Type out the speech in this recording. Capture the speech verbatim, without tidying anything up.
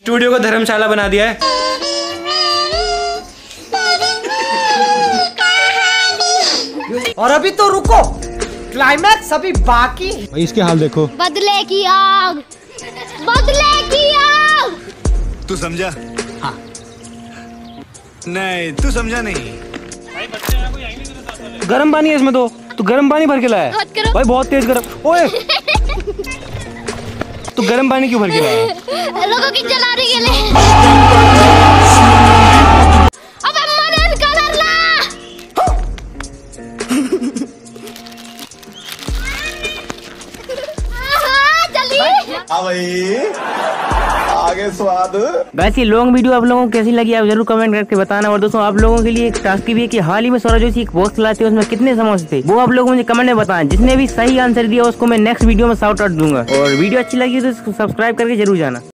Studio को धर्मशाला बना दिया है। और अभी तो रुको, क्लाइमैक्स अभी बाकी। इसके हाल देखो। बदले की आग, बदले की आग। तू समझा? हाँ। नहीं तू समझा नहीं। गर्म पानी है इसमें तो, तू गर्म पानी भर के लाया भाई, बहुत तेज गर्म। ओए तू गर्म पानी क्यों भर के लाया? लोगों की जलाने के लिए। अबे मदन कलर ला। जल्दी हाँ भाई, आगे स्वाद। वैसे लॉन्ग वीडियो आप लोगों को कैसी लगी आप जरूर कमेंट करके बताना। और दोस्तों आप लोगों के लिए एक टास्क भी है कि हाल ही में सौरभ जोशी एक बॉक्स लाते हैं, उसमें कितने समोसे थे वो आप लोग मुझे कमेंट में बताएं। जिसने भी सही आंसर दिया उसको मैं नेक्स्ट वीडियो में शाउट आउट दूंगा। और वीडियो अच्छी लगी तो सब्सक्राइब करके जरूर जाना।